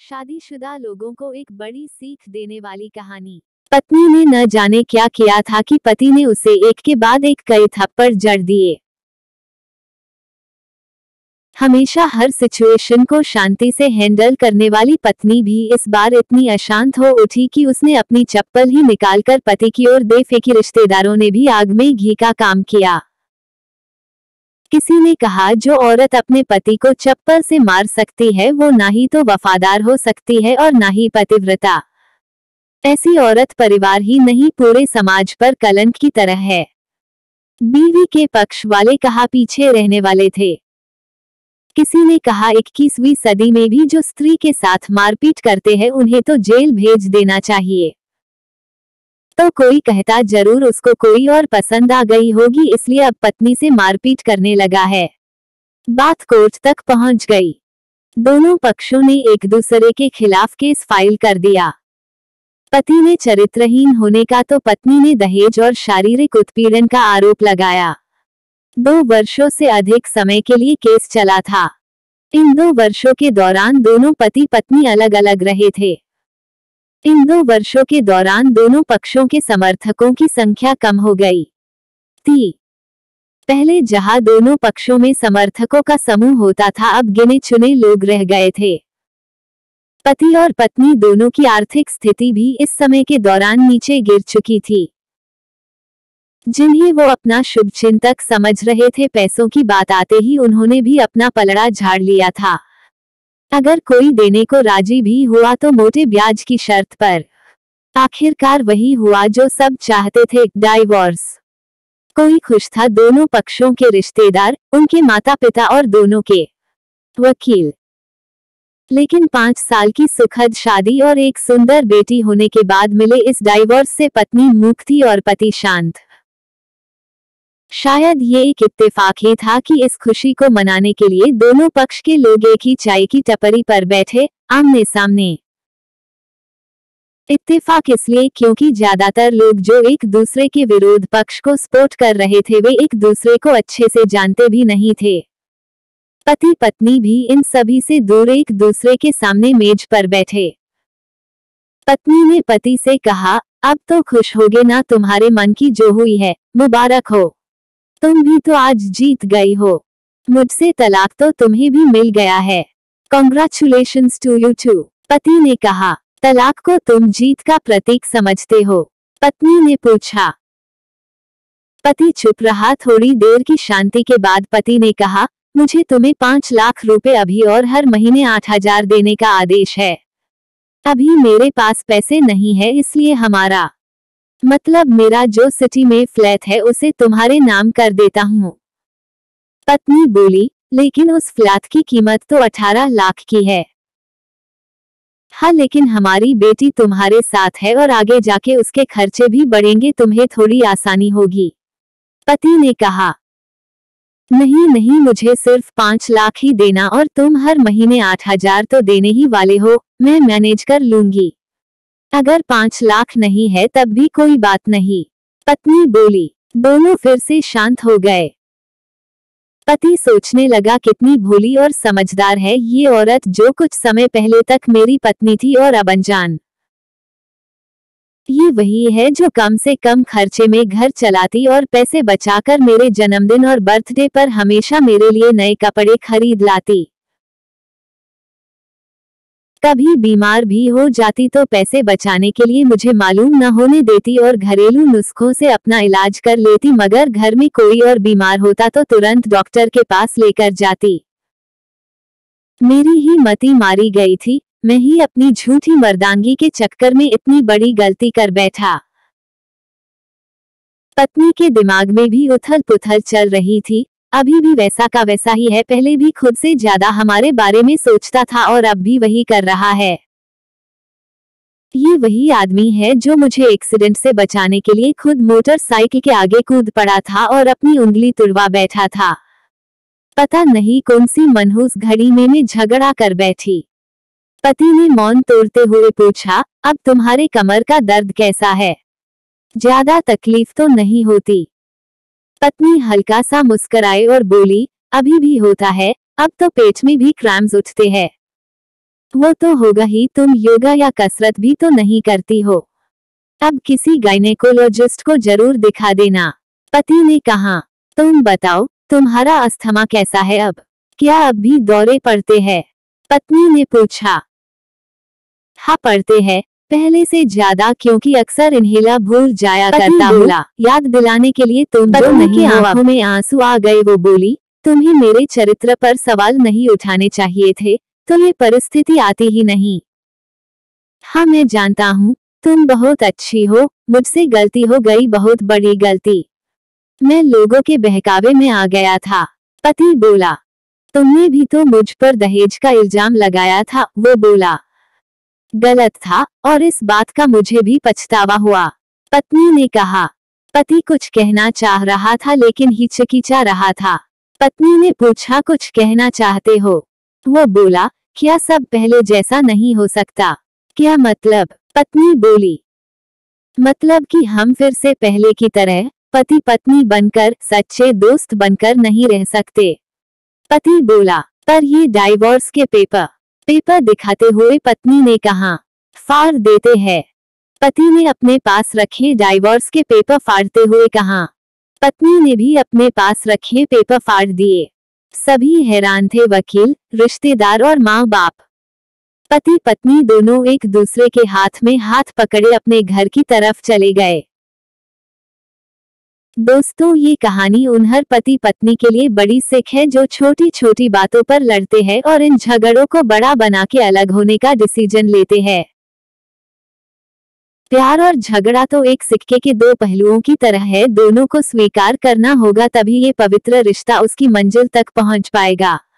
शादीशुदा लोगों को एक बड़ी सीख देने वाली कहानी। पत्नी ने न जाने क्या किया था कि पति ने उसे एक के बाद एक कई थप्पड़ जड़ दिए। हमेशा हर सिचुएशन को शांति से हैंडल करने वाली पत्नी भी इस बार इतनी अशांत हो उठी कि उसने अपनी चप्पल ही निकालकर पति की ओर दे फेंकी। रिश्तेदारों ने भी आग में घी का काम किया। किसी ने कहा, जो औरत अपने पति को चप्पल से मार सकती है वो ना ही तो वफादार हो सकती है और ना ही पतिव्रता। ऐसी औरत परिवार ही नहीं पूरे समाज पर कलंक की तरह है। बीवी के पक्ष वाले कहा पीछे रहने वाले थे। किसी ने कहा 21वीं सदी में भी जो स्त्री के साथ मारपीट करते हैं उन्हें तो जेल भेज देना चाहिए। तो कोई कहता जरूर उसको कोई और पसंद आ गई होगी इसलिए अब पत्नी से मारपीट करने लगा है। बात कोर्ट तक पहुंच गई। दोनों पक्षों ने एक दूसरे के खिलाफ केस फाइल कर दिया। पति ने चरित्रहीन होने का तो पत्नी ने दहेज और शारीरिक उत्पीड़न का आरोप लगाया। 2 वर्षों से अधिक समय के लिए केस चला था। इन 2 वर्षों के दौरान दोनों पति पत्नी अलग अलग रहे थे। इन 2 वर्षों के दौरान दोनों पक्षों के समर्थकों की संख्या कम हो गई थी। पहले जहां दोनों पक्षों में समर्थकों का समूह होता था अब गिने चुने लोग रह गए थे। पति और पत्नी दोनों की आर्थिक स्थिति भी इस समय के दौरान नीचे गिर चुकी थी। जिन्हें वो अपना शुभचिंतक समझ रहे थे, पैसों की बात आते ही उन्होंने भी अपना पलड़ा झाड़ लिया था। अगर कोई देने को राजी भी हुआ तो मोटे ब्याज की शर्त पर। आखिरकार वही हुआ जो सब चाहते थे, डाइवोर्स। कोई खुश था, दोनों पक्षों के रिश्तेदार, उनके माता पिता और दोनों के वकील। लेकिन 5 साल की सुखद शादी और एक सुंदर बेटी होने के बाद मिले इस डाइवोर्स से पत्नी मूक थी और पति शांत। शायद ये एक इत्तेफाक ही था कि इस खुशी को मनाने के लिए दोनों पक्ष के लोग एक ही चाय की टपरी पर बैठे, आमने सामने। इत्तेफाक इसलिए क्योंकि ज्यादातर लोग जो एक दूसरे के विरोध पक्ष को सपोर्ट कर रहे थे वे एक दूसरे को अच्छे से जानते भी नहीं थे। पति पत्नी भी इन सभी से दूर एक दूसरे के सामने मेज पर बैठे। पत्नी ने पति से कहा, अब तो खुश होगे ना, तुम्हारे मन की जो हुई है, मुबारक हो। तुम भी तो आज जीत गई हो। मुझसे तलाक तो तुम्हें भी मिल गया है। Congratulations to you too. पति ने कहा, तलाक को तुम जीत का प्रतीक समझते हो? पत्नी ने पूछा। पति चुप रहा। थोड़ी देर की शांति के बाद पति ने कहा, मुझे तुम्हें 5 लाख रुपए अभी और हर महीने 8,000 देने का आदेश है। अभी मेरे पास पैसे नहीं है इसलिए हमारा मतलब मेरा जो सिटी में फ्लैट है उसे तुम्हारे नाम कर देता हूँ। पत्नी बोली, लेकिन उस फ्लैट की कीमत तो 18 लाख की है। हाँ, लेकिन हमारी बेटी तुम्हारे साथ है और आगे जाके उसके खर्चे भी बढ़ेंगे, तुम्हें थोड़ी आसानी होगी। पति ने कहा, नहीं नहीं, मुझे सिर्फ 5 लाख ही देना और तुम हर महीने 8,000 तो देने ही वाले हो, मैं मैनेज कर लूंगी। अगर 5 लाख नहीं है तब भी कोई बात नहीं। पत्नी बोली। दोनों फिर से शांत हो गए। पति सोचने लगा, कितनी भोली और समझदार है ये औरत जो कुछ समय पहले तक मेरी पत्नी थी और अब अनजान। ये वही है जो कम से कम खर्चे में घर चलाती और पैसे बचाकर मेरे जन्मदिन और बर्थडे पर हमेशा मेरे लिए नए कपड़े खरीद लाती। कभी बीमार भी हो जाती तो पैसे बचाने के लिए मुझे मालूम न होने देती और घरेलू नुस्खों से अपना इलाज कर लेती, मगर घर में कोई और बीमार होता तो तुरंत डॉक्टर के पास लेकर जाती। मेरी ही मति मारी गई थी, मैं ही अपनी झूठी मर्दांगी के चक्कर में इतनी बड़ी गलती कर बैठा। पत्नी के दिमाग में भी उथल पुथल चल रही थी। अभी भी वैसा का वैसा ही है, पहले भी खुद से ज्यादा हमारे बारे में सोचता था और अब भी वही कर रहा है। ये वही आदमी है जो मुझे एक्सीडेंट से बचाने के लिए खुद मोटरसाइकिल के आगे कूद पड़ा था और अपनी उंगली तुड़वा बैठा था। पता नहीं कौन सी मनहूस घड़ी में मैं झगड़ा कर बैठी। पति ने मौन तोड़ते हुए पूछा, अब तुम्हारे कमर का दर्द कैसा है? ज्यादा तकलीफ तो नहीं होती? पत्नी हल्का सा मुस्कुराई और बोली, अभी भी होता है, अब तो पेट में भी क्रैम्स उठते हैं। वो तो होगा ही, तुम योगा या कसरत भी तो नहीं करती हो। अब किसी गायनेकोलॉजिस्ट को जरूर दिखा देना। पति ने कहा। तुम बताओ, तुम्हारा अस्थमा कैसा है अब? क्या अब भी दौरे पड़ते हैं? पत्नी ने पूछा। हाँ पड़ते हैं, पहले से ज्यादा, क्योंकि अक्सर इन्हेला भूल जाया करता हूँ। याद दिलाने के लिए तुम जो नहीं हो। आंखों में आंसू आ गए। वो बोली, तुम्हें मेरे चरित्र पर सवाल नहीं उठाने चाहिए थे, तो ये परिस्थिति आती ही नहीं। हाँ मैं जानता हूँ, तुम बहुत अच्छी हो, मुझसे गलती हो गई, बहुत बड़ी गलती। मैं लोगों के बहकावे में आ गया था। पति बोला। तुमने भी तो मुझ पर दहेज का इल्जाम लगाया था। वो बोला। गलत था, और इस बात का मुझे भी पछतावा हुआ। पत्नी ने कहा। पति कुछ कहना चाह रहा था लेकिन हिचकिचा रहा था। पत्नी ने पूछा, कुछ कहना चाहते हो? वो बोला, क्या सब पहले जैसा नहीं हो सकता? क्या मतलब? पत्नी बोली। मतलब कि हम फिर से पहले की तरह पति पत्नी बनकर, सच्चे दोस्त बनकर नहीं रह सकते। पति बोला। पर ये डाइवोर्स के पेपर दिखाते हुए पत्नी ने कहा। फाड़ देते हैं। पति ने अपने पास रखे डाइवोर्स के पेपर फाड़ते हुए कहा। पत्नी ने भी अपने पास रखे पेपर फाड़ दिए। सभी हैरान थे, वकील, रिश्तेदार और माँ बाप। पति पत्नी दोनों एक दूसरे के हाथ में हाथ पकड़े अपने घर की तरफ चले गए। दोस्तों, ये कहानी उन हर पति पत्नी के लिए बड़ी सीख है जो छोटी छोटी बातों पर लड़ते हैं और इन झगड़ों को बड़ा बना के अलग होने का डिसीजन लेते हैं। प्यार और झगड़ा तो एक सिक्के के दो पहलुओं की तरह है, दोनों को स्वीकार करना होगा, तभी ये पवित्र रिश्ता उसकी मंजिल तक पहुंच पाएगा।